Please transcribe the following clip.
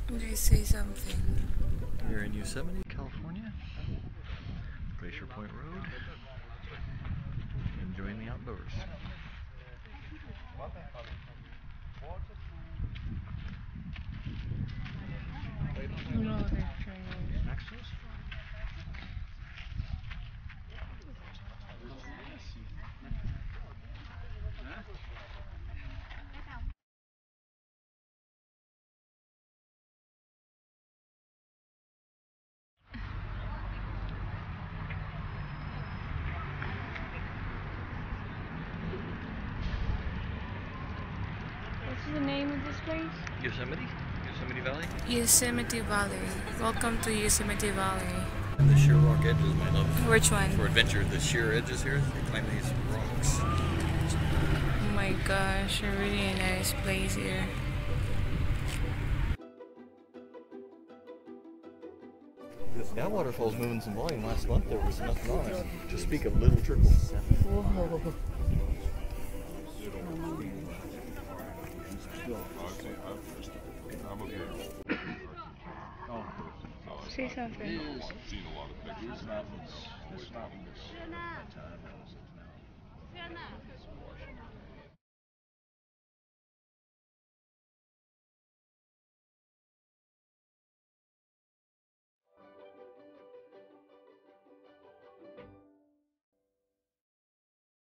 They say something. We're in Yosemite, California, Glacier Point Road, enjoying the outdoors. No, they're Chinese. Next to us? What's the name of this place? Yosemite? Yosemite Valley? Yosemite Valley. Welcome to Yosemite Valley. And the sheer rock edges, my love. Which one? For adventure, the sheer edges here, they climb these rocks. Oh my gosh, a really nice place here. That waterfall's moving some volume. Last month there was nothing on it. To speak of little trickles. Whoa. Say something. Seen a lot of pictures. This mountain is